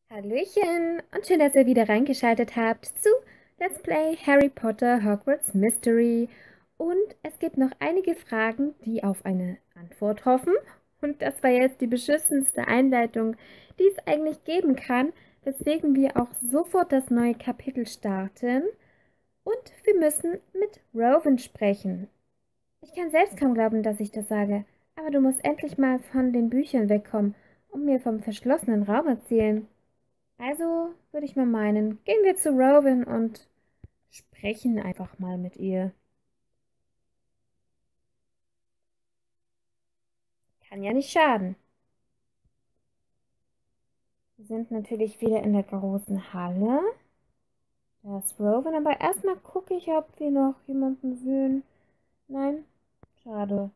Hallöchen und schön, dass ihr wieder reingeschaltet habt zu Let's Play Harry Potter Hogwarts Mystery. Und es gibt noch einige Fragen, die auf eine Antwort hoffen. Und das war jetzt die beschissenste Einleitung, die es eigentlich geben kann, weswegen wir auch sofort das neue Kapitel starten. Und wir müssen mit Rowan sprechen. Ich kann selbst kaum glauben, dass ich das sage, aber du musst endlich mal von den Büchern wegkommen und mir vom verschlossenen Raum erzählen. Also würde ich mal meinen, gehen wir zu Rowan und sprechen einfach mal mit ihr. Kann ja nicht schaden. Wir sind natürlich wieder in der großen Halle. Da ist Rowan, aber erstmal gucke ich, ob wir noch jemanden sehen. Nein? Schade.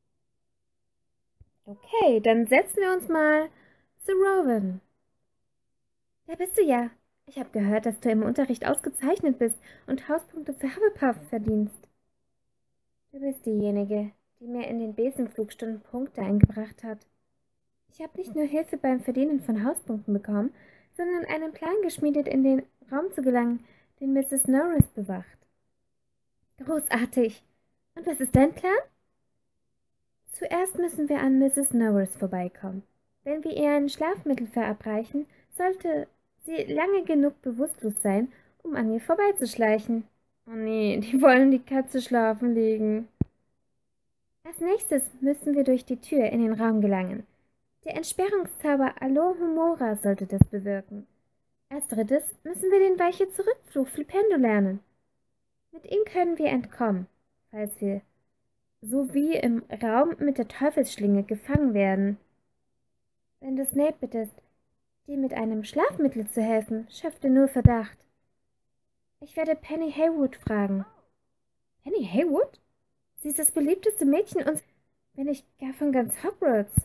Okay, dann setzen wir uns mal zu Rowan. Da bist du ja. Ich habe gehört, dass du im Unterricht ausgezeichnet bist und Hauspunkte für Hufflepuff verdienst. Du bist diejenige, die mir in den Besenflugstunden Punkte eingebracht hat. Ich habe nicht nur Hilfe beim Verdienen von Hauspunkten bekommen, sondern einen Plan geschmiedet, in den Raum zu gelangen, den Mrs. Norris bewacht. Großartig! Und was ist dein Plan? Zuerst müssen wir an Mrs. Norris vorbeikommen. Wenn wir ihr ein Schlafmittel verabreichen, sollte sie lange genug bewusstlos sein, um an ihr vorbeizuschleichen. Oh nee, die wollen die Katze schlafen legen. Als nächstes müssen wir durch die Tür in den Raum gelangen. Der Entsperrungszauber Alohomora sollte das bewirken. Als drittes müssen wir den Weiche-Zurückfluch Flipendo lernen. Mit ihm können wir entkommen, falls wir so wie im Raum mit der Teufelsschlinge gefangen werden. Wenn du Snape bittest, dir mit einem Schlafmittel zu helfen, schöpft er nur Verdacht. Ich werde Penny Haywood fragen. Penny Haywood? Sie ist das beliebteste Mädchen und, wenn nicht gar von ganz Hogwarts.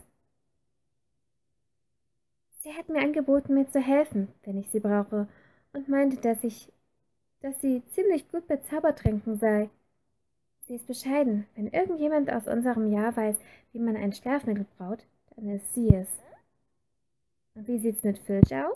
Sie hat mir angeboten, mir zu helfen, wenn ich sie brauche, und meinte, dass sie ziemlich gut bei Zaubertränken sei. Sie ist bescheiden. Wenn irgendjemand aus unserem Jahr weiß, wie man ein Schlafmittel braut, dann ist sie es. Und wie sieht's mit Filch aus?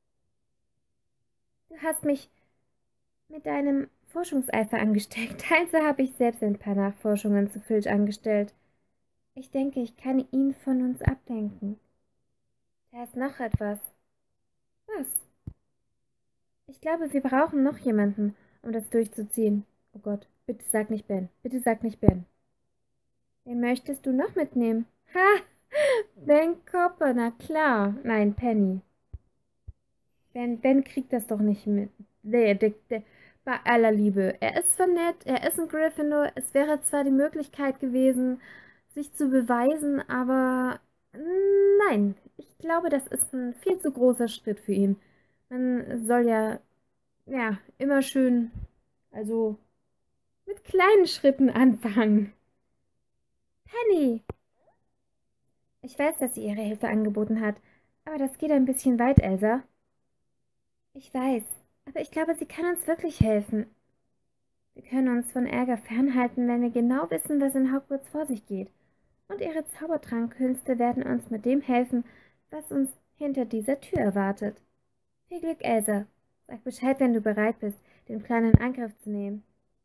Du hast mich mit deinem Forschungseifer angesteckt. Also habe ich selbst ein paar Nachforschungen zu Filch angestellt. Ich denke, ich kann ihn von uns ablenken. Da ist noch etwas. Was? Ich glaube, wir brauchen noch jemanden, um das durchzuziehen. Oh Gott, bitte sag nicht Ben. Bitte sag nicht Ben. Wen möchtest du noch mitnehmen? Ha! Ben Copper, na klar. Nein, Penny. Ben kriegt das doch nicht mit. Bei aller Liebe. Er ist zwar nett, er ist ein Gryffindor. Es wäre zwar die Möglichkeit gewesen, sich zu beweisen, aber nein. Ich glaube, das ist ein viel zu großer Schritt für ihn. Man soll ja, immer schön, also mit kleinen Schritten anfangen. Penny! Ich weiß, dass sie ihre Hilfe angeboten hat, aber das geht ein bisschen weit, Elsa. Ich weiß, aber ich glaube, sie kann uns wirklich helfen. Wir können uns von Ärger fernhalten, wenn wir genau wissen, was in Hogwarts vor sich geht. Und ihre Zaubertrankkünste werden uns mit dem helfen, was uns hinter dieser Tür erwartet. Viel Glück, Elsa. Sag Bescheid, wenn du bereit bist, den Plan in Angriff zu nehmen.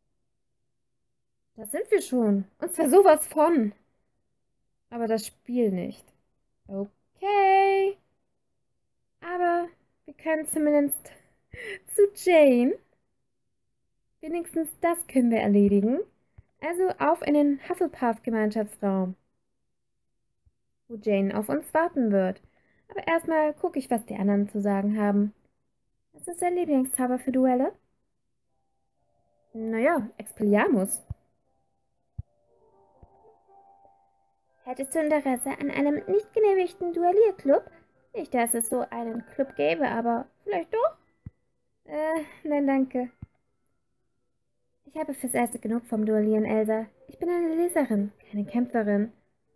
Da sind wir schon. Und zwar sowas von. Aber das Spiel nicht. Okay. Aber wir können zumindest zu Jane. Wenigstens das können wir erledigen. Also auf in den Hufflepuff-Gemeinschaftsraum, wo Jane auf uns warten wird. Aber erstmal gucke ich, was die anderen zu sagen haben. Was ist dein Lieblingszauber für Duelle? Naja, Expelliarmus. Hättest du Interesse an einem nicht genehmigten Duellierclub? Nicht, dass es so einen Club gäbe, aber vielleicht doch? Nein, danke. Ich habe fürs Erste genug vom Duellieren, Elsa. Ich bin eine Leserin, keine Kämpferin.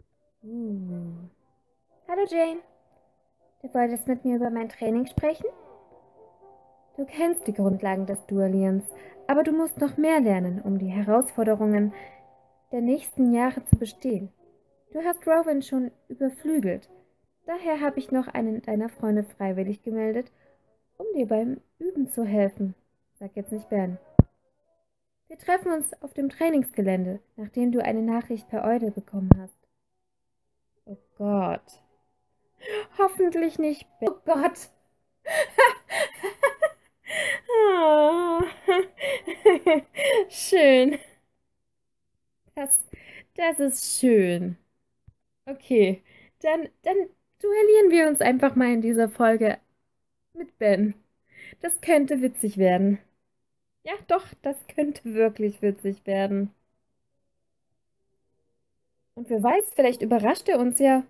Hallo, Jane. Du wolltest mit mir über mein Training sprechen? Du kennst die Grundlagen des Duellierens, aber du musst noch mehr lernen, um die Herausforderungen der nächsten Jahre zu bestehen. Du hast Rowan schon überflügelt. Daher habe ich noch einen deiner Freunde freiwillig gemeldet, um dir beim Üben zu helfen. Sag jetzt nicht Ben. Wir treffen uns auf dem Trainingsgelände, nachdem du eine Nachricht per Eule bekommen hast. Oh Gott. Hoffentlich nicht Ben. Oh Gott. Oh. Schön. Das, das ist schön. Okay, dann duellieren wir uns einfach mal in dieser Folge mit Ben. Das könnte witzig werden. Ja, doch, das könnte wirklich witzig werden. Und wer weiß, vielleicht überrascht er uns ja.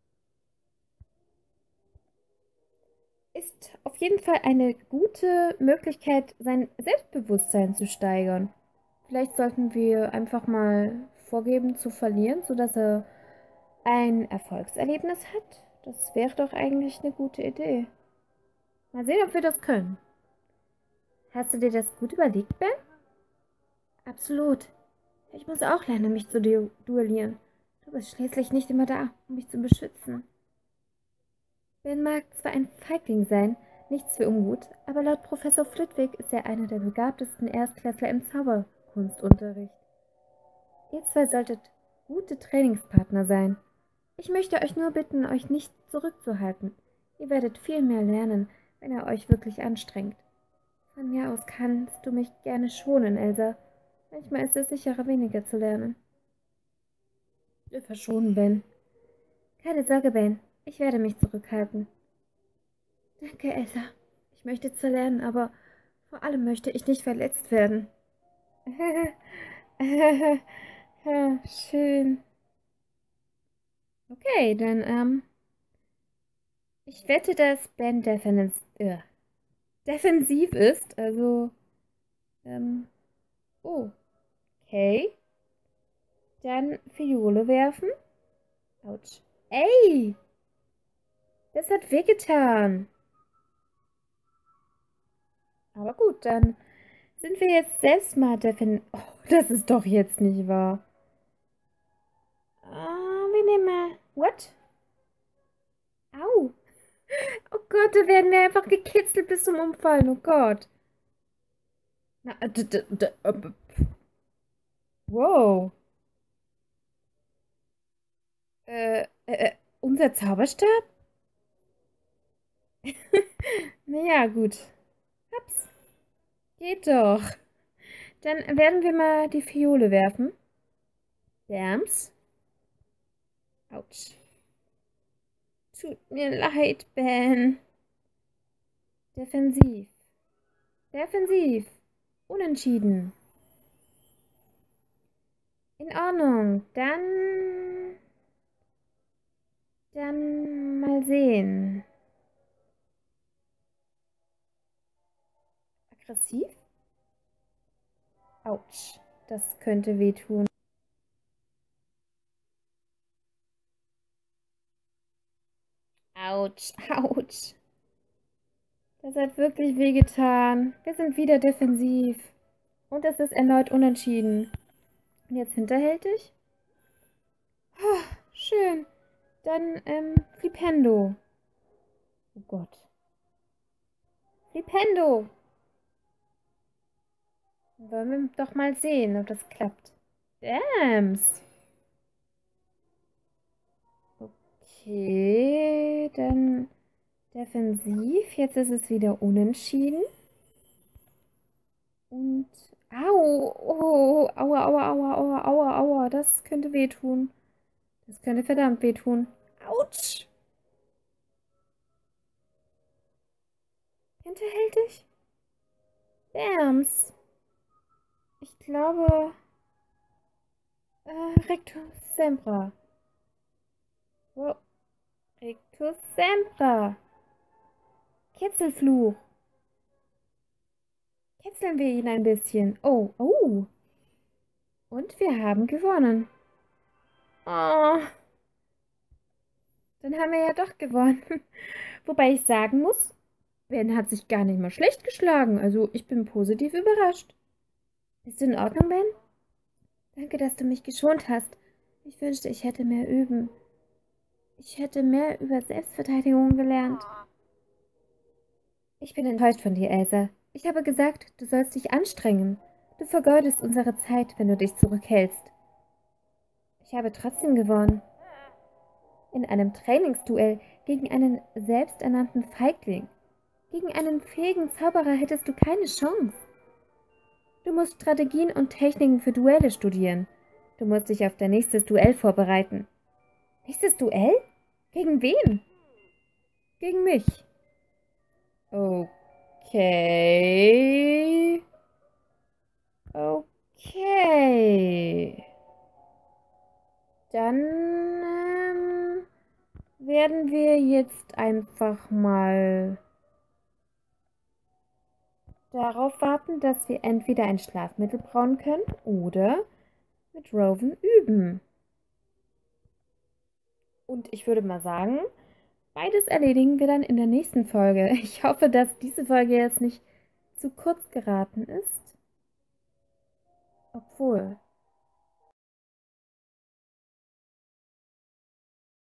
Ist auf jeden Fall eine gute Möglichkeit, sein Selbstbewusstsein zu steigern. Vielleicht sollten wir einfach mal vorgeben zu verlieren, sodass er ein Erfolgserlebnis hat. Das wäre doch eigentlich eine gute Idee. Mal sehen, ob wir das können. Hast du dir das gut überlegt, Ben? Absolut. Ich muss auch lernen, mich zu duellieren. Du bist schließlich nicht immer da, um mich zu beschützen. Ben mag zwar ein Feigling sein, nichts für ungut, aber laut Professor Flitwick ist er einer der begabtesten Erstklässler im Zauberkunstunterricht. Ihr zwei solltet gute Trainingspartner sein. Ich möchte euch nur bitten, euch nicht zurückzuhalten. Ihr werdet viel mehr lernen, wenn ihr euch wirklich anstrengt. Von mir aus kannst du mich gerne schonen, Elsa. Manchmal ist es sicherer, weniger zu lernen. Verschonen, Ben. Keine Sorge, Ben. Ich werde mich zurückhalten. Danke, Elsa. Ich möchte zwar lernen, aber vor allem möchte ich nicht verletzt werden. Ja, schön. Okay, dann, ich wette, dass Ben defensiv ist, also, ähm, oh, okay. Dann Fiole werfen. Autsch. Ey! Das hat wehgetan. Aber gut, dann sind wir jetzt selbst mal defensiv. Oh, das ist doch jetzt nicht wahr. Wir nehmen mal. What? Au. Oh Gott, da werden wir einfach gekitzelt bis zum Umfallen. Oh Gott. Na, wow. Unser Zauberstab? Naja, gut. Ups. Geht doch. Dann werden wir mal die Fiole werfen. Bams. Autsch. Tut mir leid, Ben. Defensiv. Defensiv. Unentschieden. In Ordnung. Dann mal sehen. Aggressiv? Autsch. Das könnte wehtun. Autsch, Autsch. Das hat wirklich wehgetan. Wir sind wieder defensiv. Und es ist erneut unentschieden. Und jetzt hinterhältig? Oh, schön. Dann, Flipendo. Oh Gott. Flipendo. Wollen wir doch mal sehen, ob das klappt. Dams. Okay, dann defensiv. Jetzt ist es wieder unentschieden. Und, au, oh, aua, aua, aua, aua, aua, aua, das könnte wehtun. Das könnte verdammt wehtun. Autsch. Hinterhältig? Dams. Ich glaube, Rectus Sempra. Wow. Rectus Sempra. Kitzelfluch. Kitzeln wir ihn ein bisschen. Oh, oh. Und wir haben gewonnen. Oh. Dann haben wir ja doch gewonnen. Wobei ich sagen muss, Ben hat sich gar nicht mal schlecht geschlagen. Also ich bin positiv überrascht. Bist du in Ordnung, Ben? Danke, dass du mich geschont hast. Ich wünschte, ich hätte mehr üben. Ich hätte mehr über Selbstverteidigung gelernt. Ich bin enttäuscht von dir, Elsa. Ich habe gesagt, du sollst dich anstrengen. Du vergeudest unsere Zeit, wenn du dich zurückhältst. Ich habe trotzdem gewonnen. In einem Trainingsduell gegen einen selbsternannten Feigling. Gegen einen fähigen Zauberer hättest du keine Chance. Du musst Strategien und Techniken für Duelle studieren. Du musst dich auf dein nächstes Duell vorbereiten. Nächstes Duell? Gegen wen? Gegen mich. Okay. Okay. Dann werden wir jetzt einfach mal darauf warten, dass wir entweder ein Schlafmittel brauen können oder mit Rowan üben. Und ich würde mal sagen, beides erledigen wir dann in der nächsten Folge. Ich hoffe, dass diese Folge jetzt nicht zu kurz geraten ist. Obwohl,